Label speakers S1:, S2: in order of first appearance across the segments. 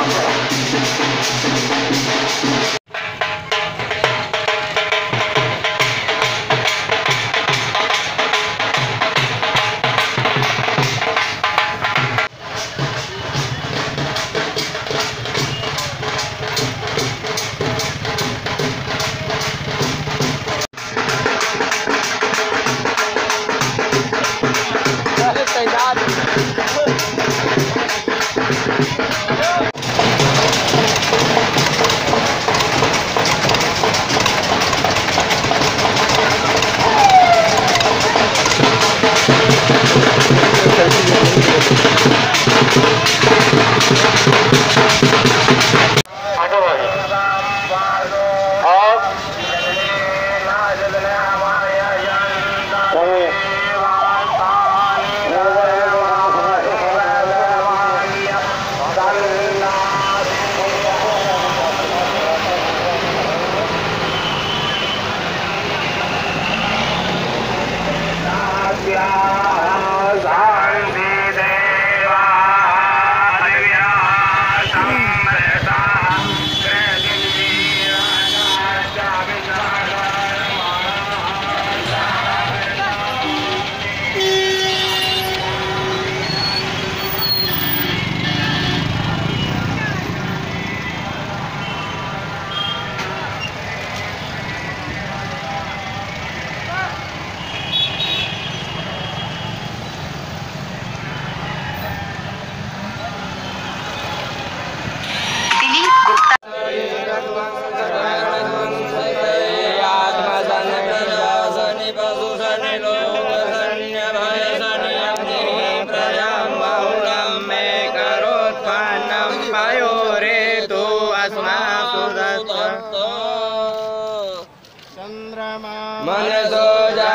S1: मन सो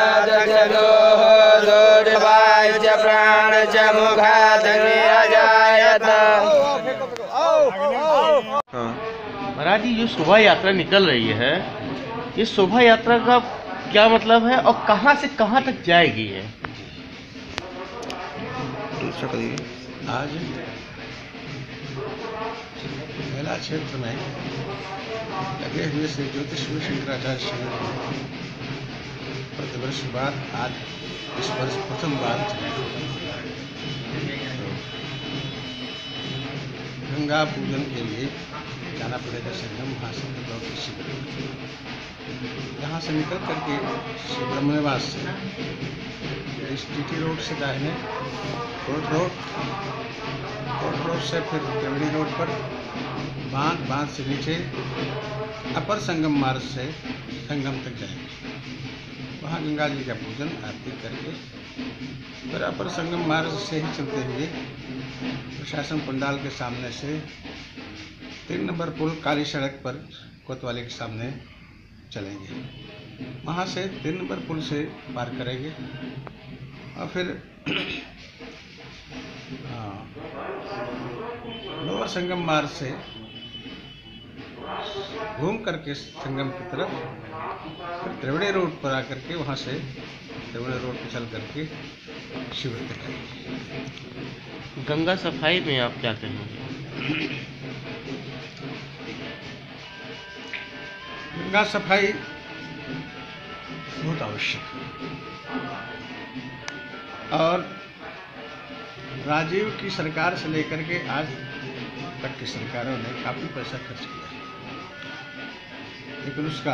S1: जातो प्राण च मुखात अजायत।
S2: महाराज जी, जो शोभा यात्रा निकल रही है, ये शोभा यात्रा का क्या मतलब है और कहाँ से कहाँ तक जाएगी है?
S3: आज मेला क्षेत्र में लगे हुए श्री ज्योतिषमय शंकराचार्य शिविर प्रतिवर्ष बाद आज इस वर्ष प्रथम बार चलेगा। गंगा पूजन के लिए जाना पड़ेगा संगम महासंघ दौड़ शिविर। यहाँ से निकल करके श्री ब्रह्मनिवास से इस टीटी रोड से दाहिने कोर्ट रोड से फिर केवड़ी रोड पर बांध से नीचे अपर संगम मार्ग से संगम तक जाएंगे। वहाँ गंगा जी का पूजन आरती करके फिर अपर संगम मार्ग से ही चलते हुए प्रशासन पंडाल के सामने से 3 नंबर पुल काली सड़क पर कोतवाली के सामने चलेंगे। वहाँ से 3 नंबर पुल से पार करेंगे और फिर लोअर संगम मार्ग से घूम करके संगम की तरफ फिर त्रिवेणी रोड पर आकर के वहाँ से त्रिवेणी रोड पर चल करके शिविर तक आएंगे।
S2: गंगा सफाई में आप क्या कहेंगे?
S3: गंगा सफाई बहुत आवश्यक है और राजीव की सरकार से लेकर के आज तक की सरकारों ने काफ़ी पैसा खर्च किया है, लेकिन उसका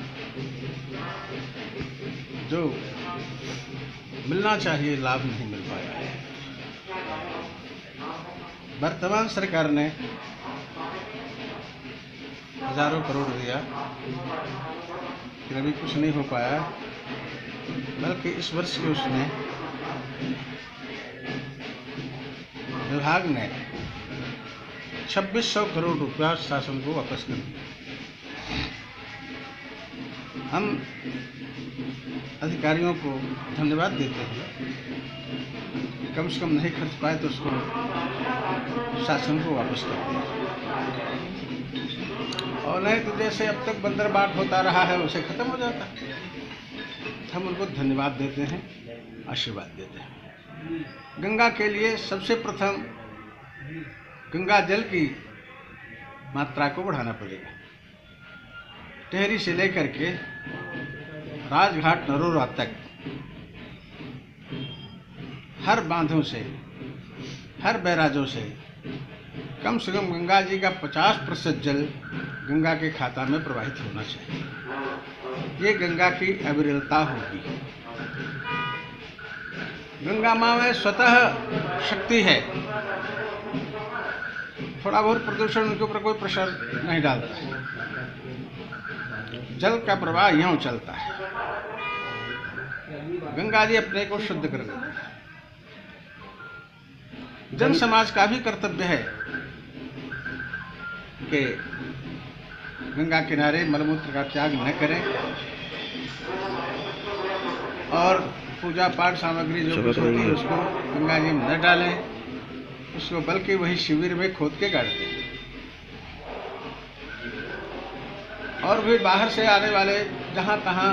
S3: जो मिलना चाहिए लाभ नहीं मिल पाया है। वर्तमान सरकार ने हजारों करोड़ दिया, लेकिन अभी कुछ नहीं हो पाया, बल्कि इस वर्ष के उसने विभाग ने 2600 करोड़ रुपया शासन को वापस कर दिया। हम अधिकारियों को धन्यवाद देते हैं, कम से कम नहीं खर्च पाए तो उसको शासन को वापस कर दिया, और नहीं तो जैसे अब तक बंदरबाट होता रहा है उसे खत्म हो जाता। हम उनको धन्यवाद देते हैं, आशीर्वाद देते हैं। गंगा के लिए सबसे प्रथम गंगा जल की मात्रा को बढ़ाना पड़ेगा। टेहरी से लेकर के राजघाट नरोरा तक हर बांधों से, हर बैराजों से कम से कम गंगा जी का 50% जल गंगा के खाता में प्रवाहित होना चाहिए। ये गंगा की अविरलता होगी। गंगा माँ में स्वतः शक्ति है। थोड़ा बहुत प्रदूषण उनके ऊपर कोई प्रेशर नहीं डालता है। जल का प्रवाह यूं चलता है। गंगा जी अपने को शुद्ध कर देती है। जन समाज का भी कर्तव्य है कि गंगा किनारे मलमूत्र का त्याग न करें और पूजा पाठ सामग्री जो कुछ होती है उसको गंगा जी में न डालें, उसको बल्कि वही शिविर में खोद के गाड़ दें। और भी बाहर से आने वाले जहाँ तहाँ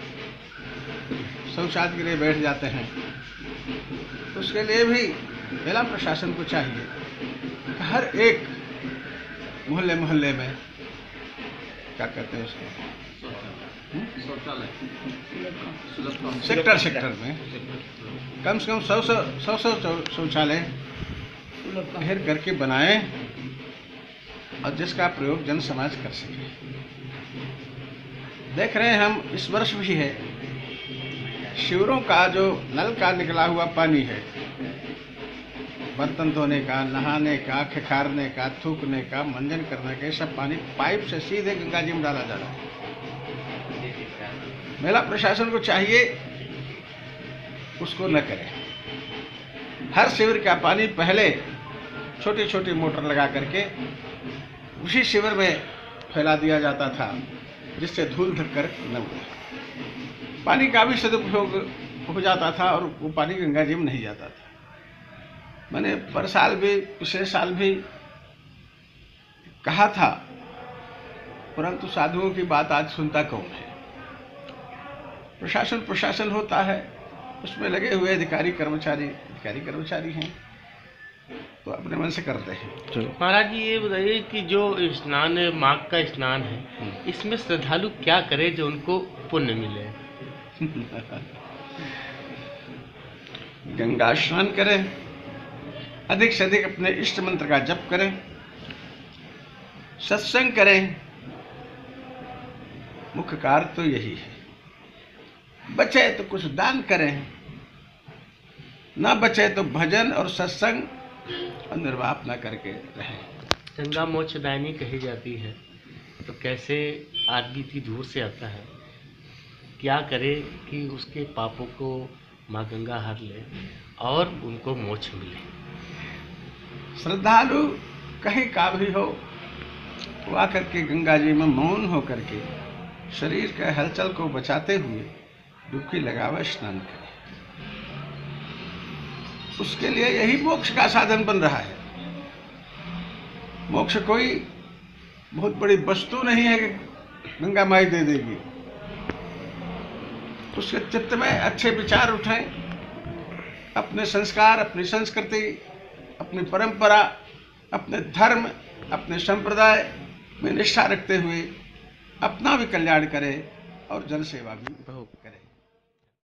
S3: शौचालय के लिए बैठ जाते हैं, उसके लिए भी जिला प्रशासन को चाहिए कि हर एक मोहल्ले मोहल्ले में क्या कहते हैं उसको, सेक्टर में कम से कम 100 शौचालय घेर करके बनाएं और जिसका प्रयोग जन समाज कर सके। देख रहे हैं हम इस वर्ष भी है, शिविरों का जो नल का निकला हुआ पानी है, बर्तन धोने का, नहाने का, खिखारने का, थूकने का, मंजन करने का, सब पानी पाइप से सीधे गंगा जी में डाला जा रहा है। मेला प्रशासन को चाहिए उसको न करे। हर शिविर का पानी पहले छोटी छोटी मोटर लगा करके उसी शिविर में फैला दिया जाता था, जिससे धूल धक्कर न उड़े। पानी का भी सदुपयोग हो जाता था और वो पानी गंगा जी में नहीं जाता था। मैंने पर साल भी, पिछले साल भी कहा था, परंतु साधुओं की बात आज सुनता कौन है। प्रशासन होता है, उसमें लगे हुए अधिकारी कर्मचारी हैं, तो अपने मन से करते हैं।
S2: महाराज जी ये बताइए कि जो स्नान माघ का स्नान है, इसमें श्रद्धालु क्या करे जो उनको पुण्य मिले?
S3: गंगा स्नान करें, अधिक से अधिक अपने इष्ट मंत्र का जप करें, सत्संग करें। मुख्य कार्य तो यही है। बचे तो कुछ दान करें, ना बचे तो भजन और सत्संग और निर्वाह न करके रहें।
S2: गंगा मोक्षदायिनी कही जाती है, तो कैसे आदमी इतनी दूर से आता है, क्या करे कि उसके पापों को माँ गंगा हर ले और उनको मोक्ष मिले?
S3: श्रद्धालु कहीं का भी हो, वो आकर के गंगा जी में मौन होकर के शरीर के हलचल को बचाते हुए डुबकी लगावे, स्नान करे। उसके लिए यही मोक्ष का साधन बन रहा है। मोक्ष कोई बहुत बड़ी वस्तु नहीं है कि गंगा माई दे देगी। उसके चित्त में अच्छे विचार उठें, अपने संस्कार, अपनी संस्कृति, अपनी परंपरा, अपने धर्म, अपने संप्रदाय में निष्ठा रखते हुए अपना भी कल्याण करें और जन सेवा भी बहुत